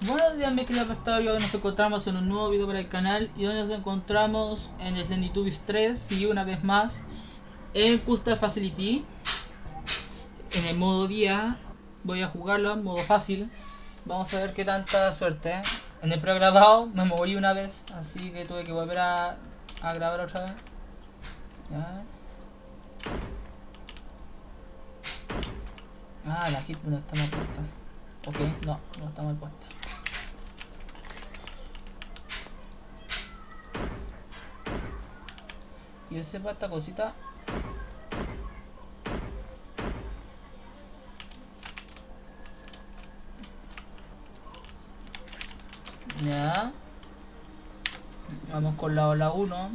Buenos días mis queridos espectadores, hoy nos encontramos en un nuevo video para el canal y hoy nos encontramos en el Slendytubbies 3 y una vez más en Custom Facility. En el modo día voy a jugarlo en modo fácil, vamos a ver qué tanta suerte. En el pregrabado me morí una vez, así que tuve que volver a grabar otra vez. Ya. Ah, la hit no está mal puesta. Ok, no está mal puesta. Y yo sepa esta cosita. Ya. Vamos con la ola 1.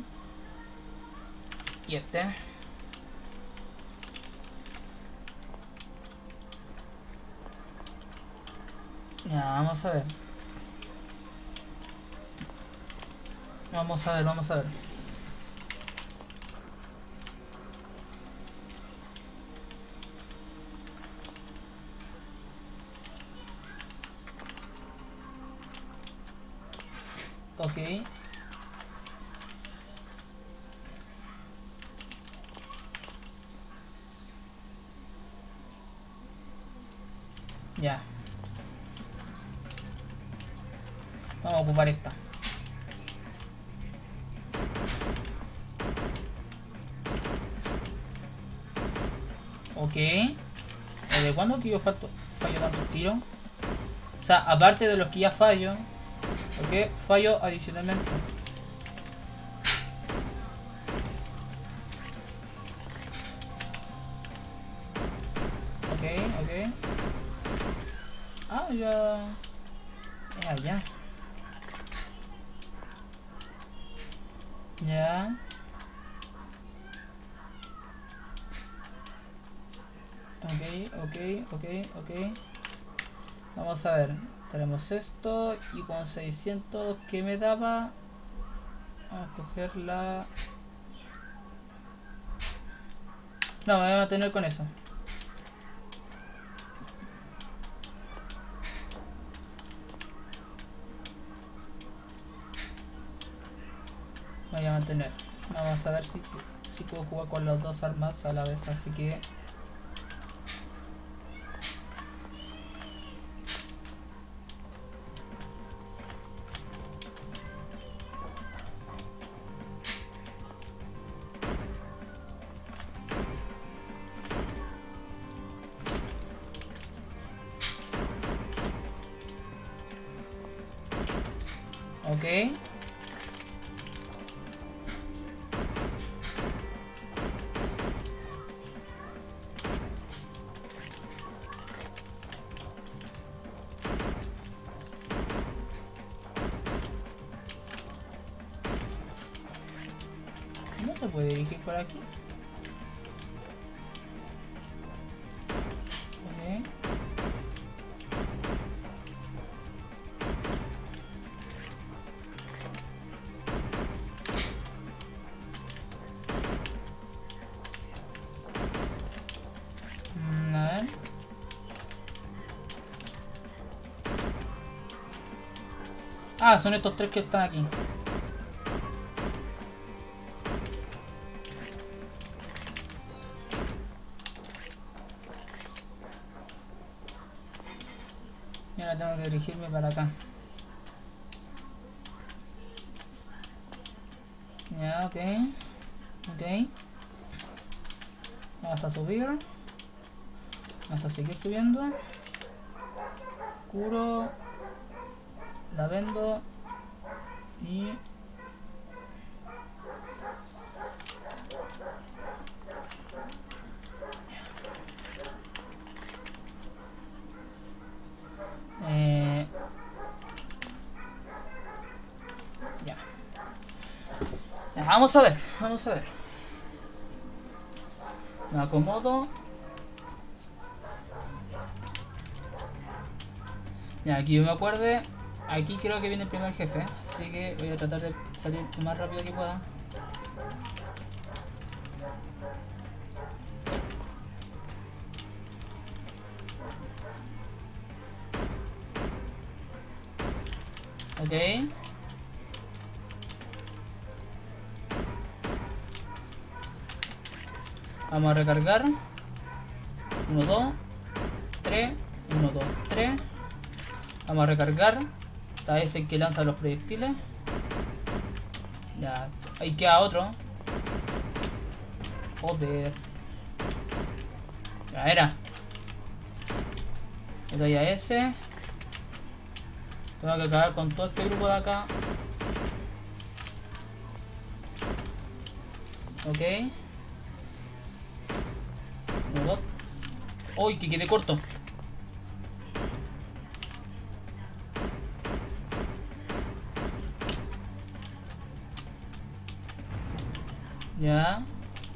Y este. Ya, vamos a ver. Vamos a ver. Ok. Ya. Vamos a ocupar esta. Ok. ¿De cuándo que yo fallo tantos tiros? O sea, aparte de los que ya fallo. Ok, fallo adicionalmente. Ok. Ah, ya. Ya. Ya. Ok. Vamos a ver. Tenemos esto y con 600 que me daba. Vamos a coger la... No, me voy a mantener con eso. Me voy a mantener. Vamos a ver si puedo jugar con las dos armas a la vez, así que... Ok. No se puede dirigir por aquí. Ok. A ver. Ah, son estos tres que están aquí. Y ahora tengo que dirigirme para acá. Ya, ok. Vamos a subir. Vamos a seguir subiendo. Curo. La vendo. Y... Ya. Vamos a ver. Me acomodo. Ya, aquí yo me acuerde. Aquí creo que viene el primer jefe. Así que voy a tratar de salir lo más rápido que pueda. Ok. Vamos a recargar. 1, 2, 3. 1, 2, 3. Vamos a recargar. Está ese que lanza los proyectiles. Ya. Ahí queda otro. Joder. Ya era. Le doy a ese. Tengo que acabar con todo este grupo de acá. Ok. 1, 2. ¡Uy! Que quede corto. Ya.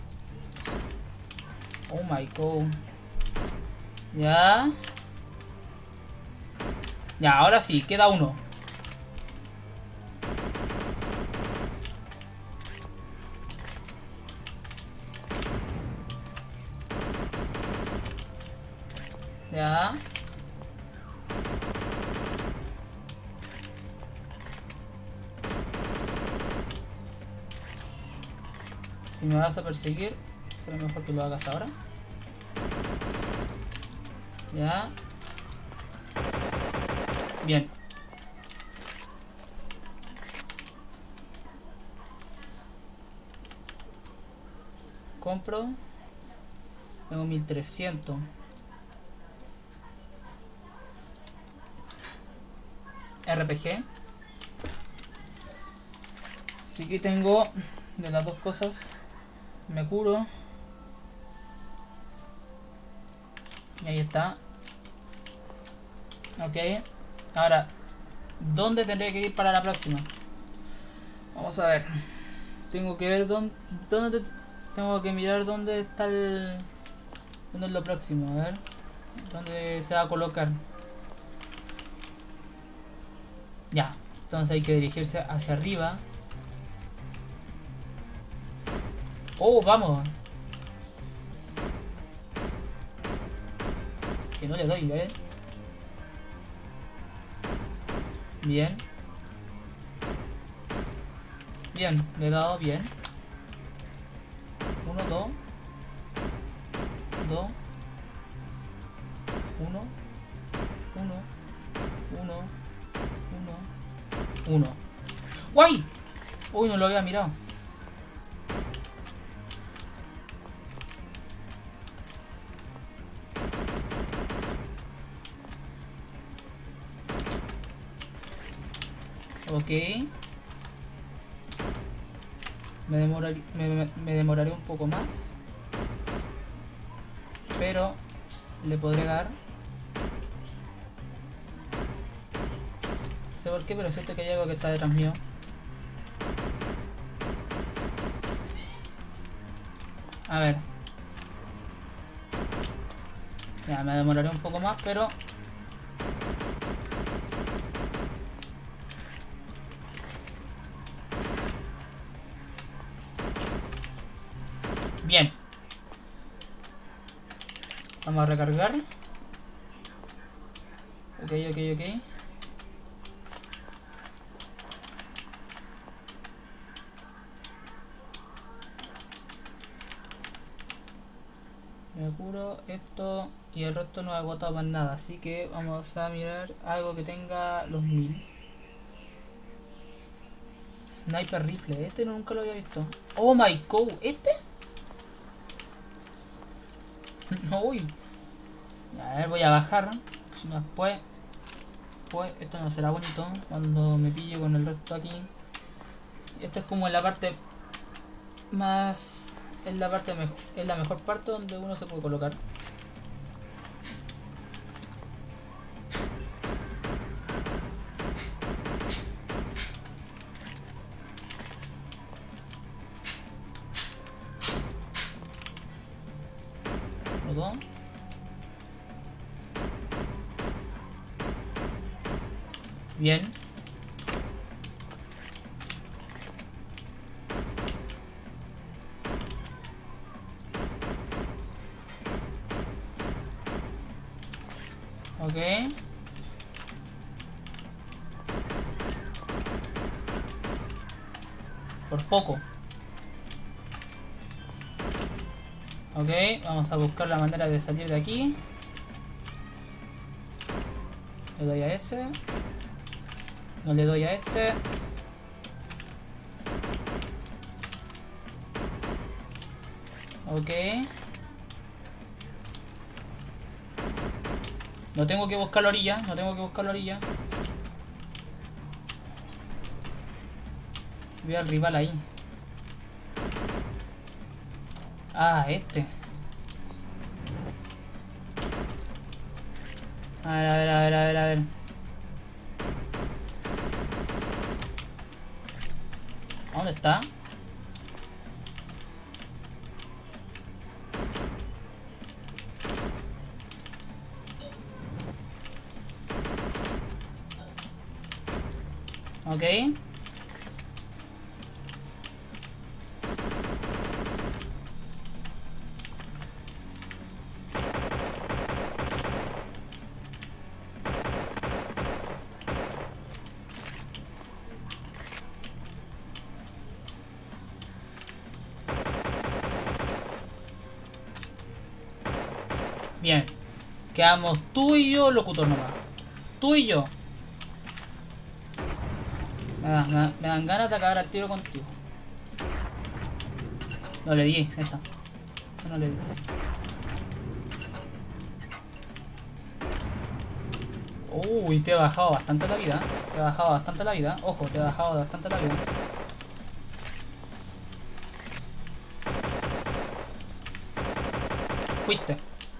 Oh my god. Ya. Ya, ahora sí, queda uno. Ya. Si me vas a perseguir, será mejor que lo hagas ahora. Ya. Bien. Compro. Tengo 1300. RPG. Así que tengo de las dos cosas. Me curo. Y ahí está. Ok. Ahora, ¿dónde tendré que ir para la próxima? Vamos a ver. Tengo que ver dónde tengo que mirar dónde está dónde es lo próximo. A ver. Dónde se va a colocar. Ya. Entonces hay que dirigirse hacia arriba. Oh, vamos. Que no le doy, ¿eh? Bien. Bien, le he dado bien. 1, 2. 2. 1. 1. 1. 1. 1. ¡Guay! Uy, no lo había mirado. Ok. Me demoraré un poco más. Pero le podré dar. No sé por qué, pero siento que hay algo que está detrás mío. A ver. Ya, me demoraré un poco más, pero... Bien. Vamos a recargar. Ok. Me curo esto y el resto no he agotado más nada. Así que vamos a mirar algo que tenga los 1000. Sniper rifle. Este nunca lo había visto. Oh my god. ¿Este? No, uy. A ver, voy a bajar. Si no, después esto no será bonito cuando me pille con el resto aquí. Esto es como en la parte más... Es la mejor parte donde uno se puede colocar. Todo. Bien. Ok. Por poco. Ok, vamos a buscar la manera de salir de aquí. Le doy a ese. No le doy a este. Ok. No tengo que buscar la orilla. No tengo que buscar la orilla. Veo al rival ahí. Ah, este. A ver, a ver, a ver, a ver, a ver. ¿Dónde está? Ok. Bien. Quedamos tú y yo, locutor nomás. Tú y yo. Me dan ganas de acabar al tiro contigo. No le di, esa. Esa no le di. Uy, te he bajado bastante la vida. Te he bajado bastante la vida. Ojo, te he bajado bastante la vida. Fuiste.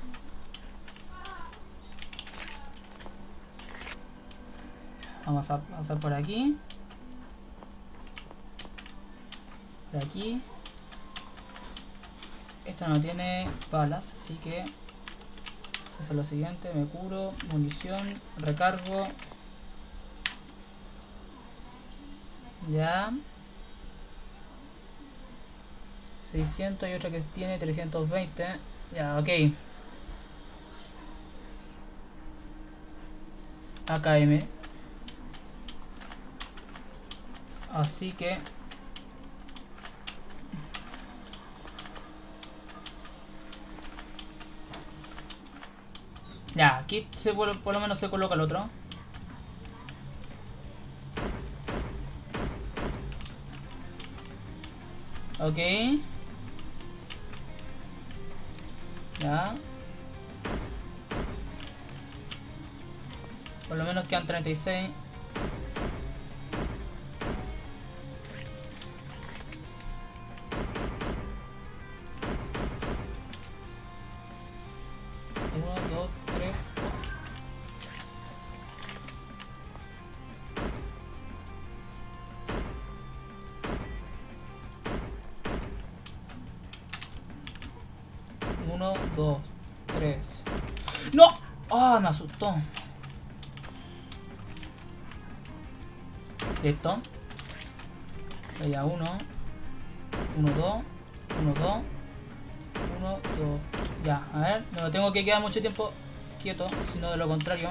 Vamos a pasar por aquí. Por aquí. Esto no tiene balas, así que eso es lo siguiente. Me curo, munición, recargo. Ya. 600 y otra que tiene 320. Ya, ok. AKM. Así que ya, aquí por lo menos se coloca el otro. Ok. Ya. Por lo menos quedan 36. Uno, dos, tres. Uno, dos, tres. ¡No! ¡Ah! Me asustó. Listo. Ya, uno, dos, uno, dos, uno, dos. Ya, a ver, no tengo que quedar mucho tiempo quieto, sino de lo contrario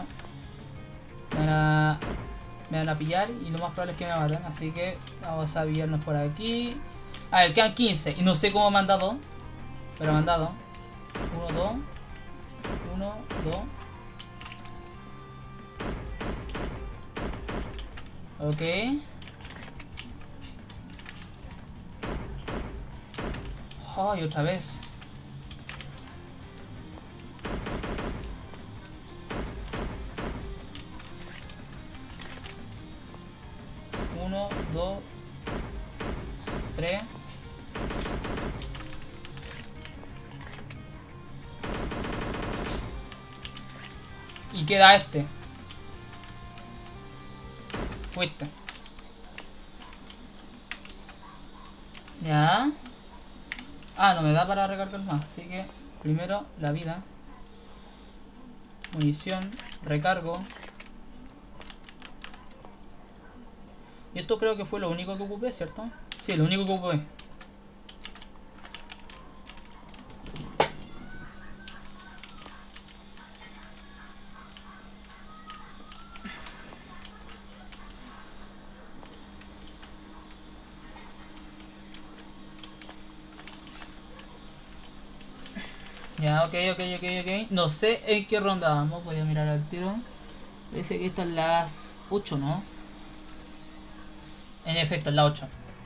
me van a pillar y lo más probable es que me maten. Así que vamos a pillarnos por aquí. A ver, quedan 15 y no sé cómo me han dado, pero me han dado. 1, 2, 1, 2. Ok. Ay, otra vez. Uno, dos, tres. Y queda este. Fuiste. Ya. Ah, no me da para recargar más. Así que primero la vida. Munición. Recargo. Y esto creo que fue lo único que ocupé, ¿cierto? Sí, lo único que ocupé. Ya, ok. No sé en qué ronda vamos. Voy a mirar al tiro. Parece que estas las 8, ¿no? En efecto, es la 8.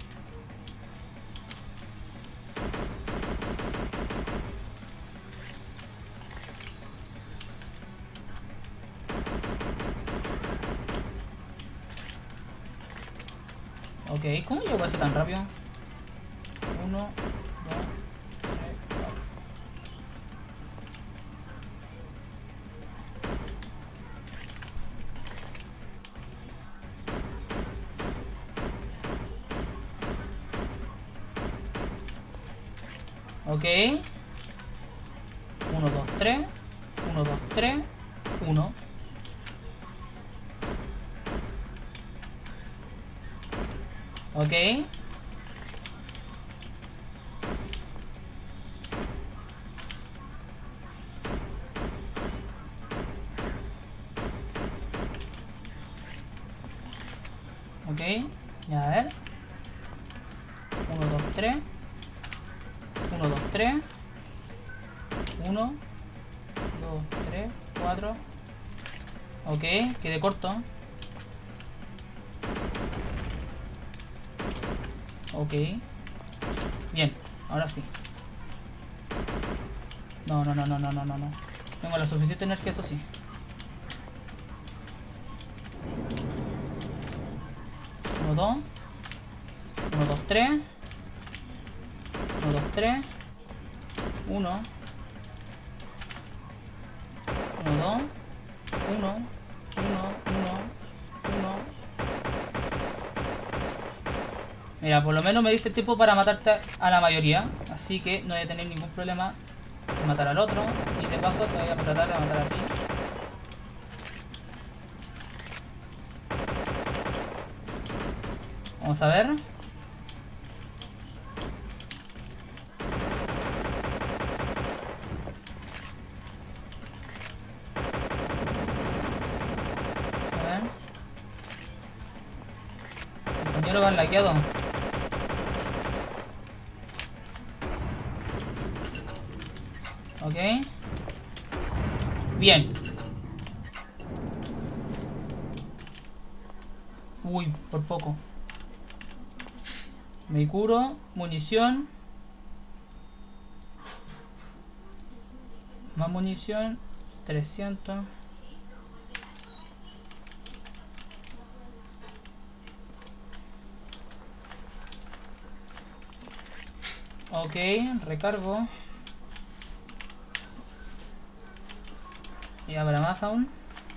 Ok, ¿cómo llegó este tan rápido? 1, 2, 3, 4. Ok. 1, 2, 3. 1, 2, 3. 1. Ok. Ok. Ya, a ver. 1, 2, 3. 1, 2, 3. 1, 2, 3, 4. Ok, quedé corto. Ok. Bien, ahora sí. No. Tengo la suficiente energía, eso sí. 1, 2. 1, 2, 3. 1, 2, 3. 1. 1, 2. 1. 1. 1. 1. Mira, por lo menos me diste tiempo para matarte a la mayoría. Así que no voy a tener ningún problema en matar al otro. Y de paso te voy a tratar de matar a ti. Vamos a ver. A ver. El compañero va laqueado. Ok. Bien. Uy, por poco. Me curo. Munición. Más munición. 300. Ok, recargo. Y habrá más aún.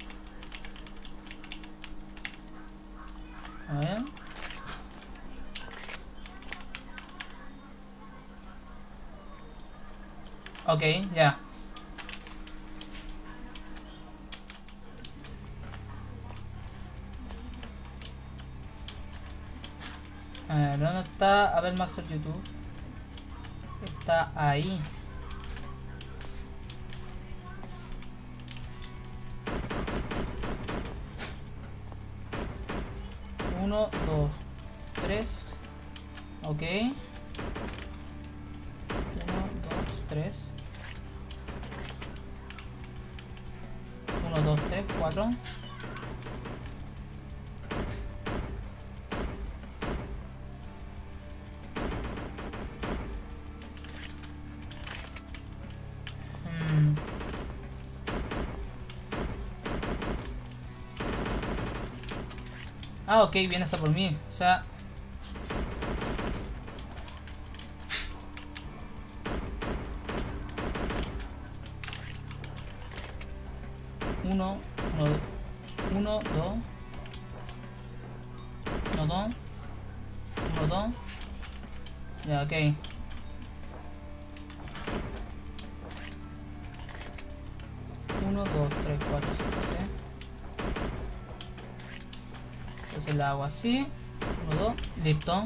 A ver. Ok, ya. A ver, ¿dónde está? A ver, Master YouTube. Está ahí. Uno, dos, tres. Ok. 1, 2, 3. 1, 2, 3, 4. Ah, ok, viene esa por mí. O sea... Uno, 2, 1, 2, 1, 2. Ya, ok. 1, 2, 3, 4, 5, 6. Entonces la hago así. 1, 2, listo.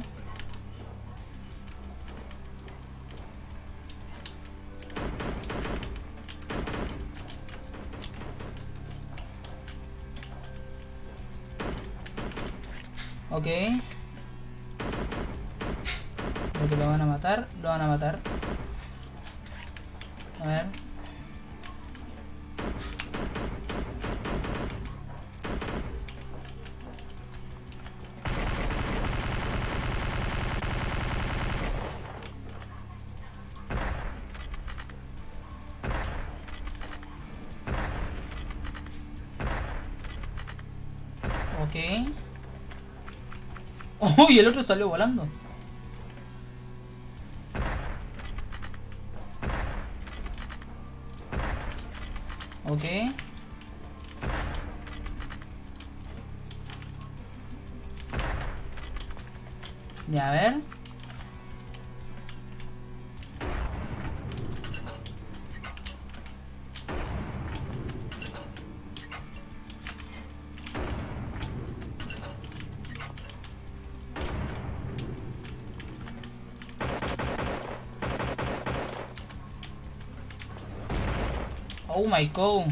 Ok. Lo que lo van a matar, lo van a matar. A ver. Ok. Uy, el otro salió volando. Ok. Ya, a ver. Oh my god.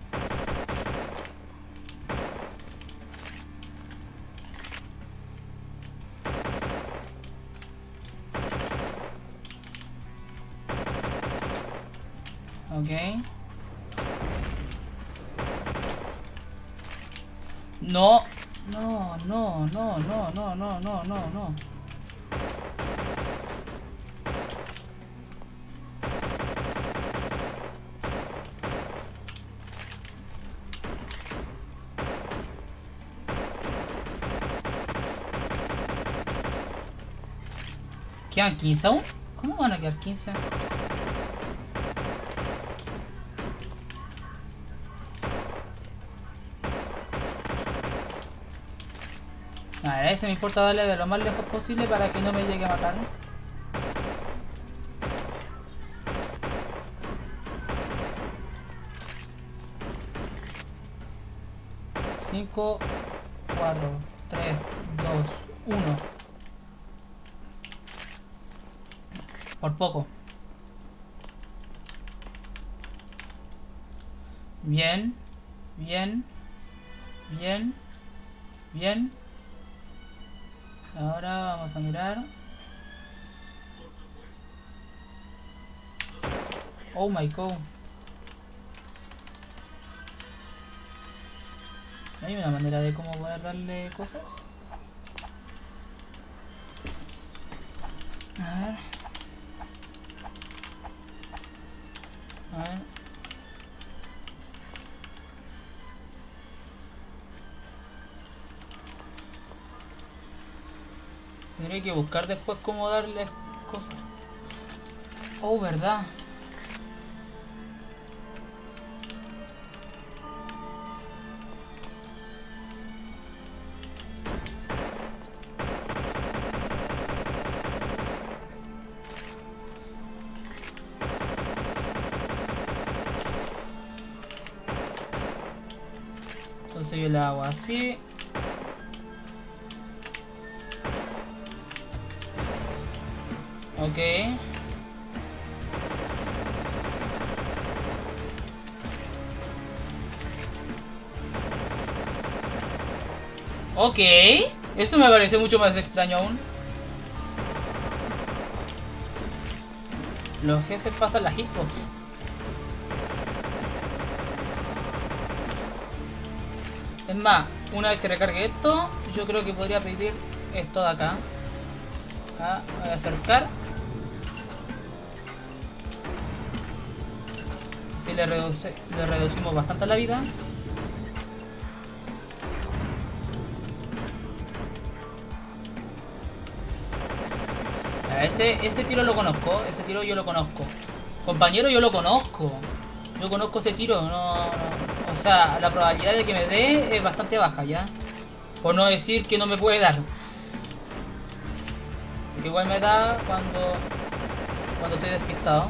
Ok. No. No, no, no, no, no, no, no, no, no. ¿Quedan 15 aún? ¿Cómo van a quedar 15? A ver, ese me importa darle de lo más lejos posible para que no me llegue a matar. 5, 4, 3, 2, 1. Por poco. Bien, bien, bien, bien. Ahora vamos a mirar. Oh my god. ¿Hay una manera de cómo poder darle cosas? A ver. A ver. Tendré que buscar después cómo darle cosas. Oh, verdad. Entonces yo le hago así. Ok. Ok. Esto me parece mucho más extraño aún. Los jefes pasan las hitbox. Es más, una vez que recargue esto, yo creo que podría pedir esto de acá. Ah, voy a acercar. Así le reducimos bastante la vida. Ese tiro lo conozco, ese tiro yo lo conozco. Compañero, yo lo conozco. Yo conozco ese tiro, no. O sea, la probabilidad de que me dé es bastante baja ya. Por no decir que no me puede dar. Porque igual me da cuando estoy despistado.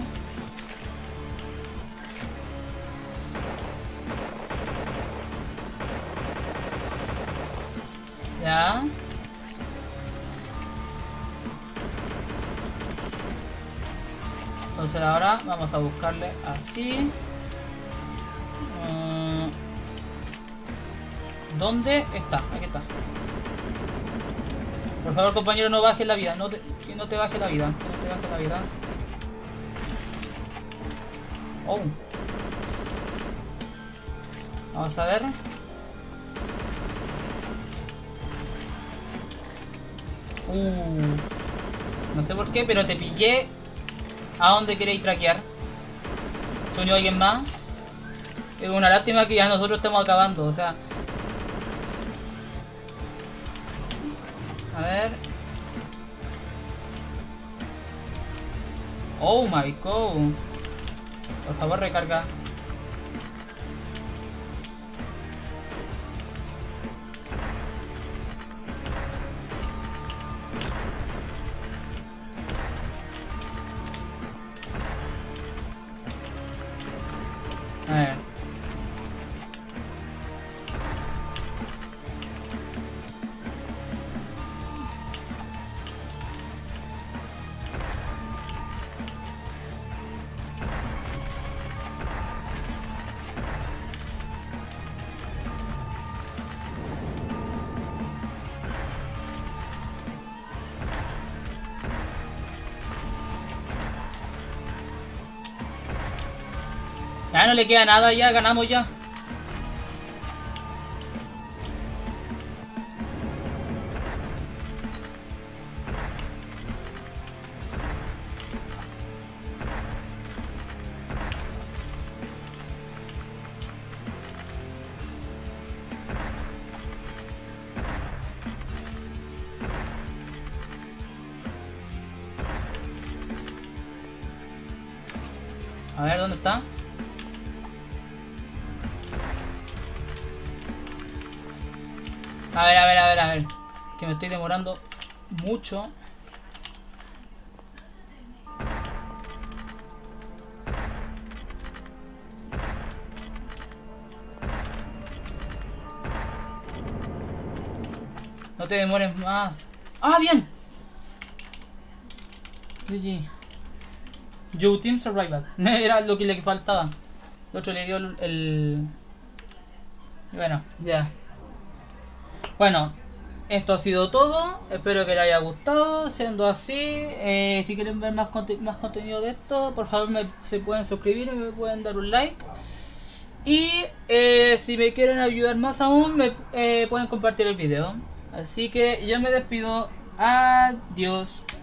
Ya. Entonces ahora vamos a buscarle así. ¿Dónde está? Aquí está. Por favor, compañero, no bajes la vida. Que no te baje la vida. Que no te baje la vida. Oh. Vamos a ver. No sé por qué, pero te pillé. ¿A dónde queréis traquear? ¿Se unió alguien más? Es una lástima que ya nosotros estemos acabando, o sea. A ver. Oh my god. Por favor, recarga. A ver. Ya no le queda nada, ya ganamos ya. A ver, ¿dónde está? A ver. Que me estoy demorando mucho. No te demores más. ¡Ah, bien! GG. You Team Survival. Era lo que le faltaba. El otro le dio el... Bueno, ya. Bueno, esto ha sido todo. Espero que les haya gustado. Siendo así, si quieren ver más contenido de esto, por favor se pueden suscribir y me pueden dar un like. Y si me quieren ayudar más aún, me pueden compartir el video. Así que yo me despido. Adiós.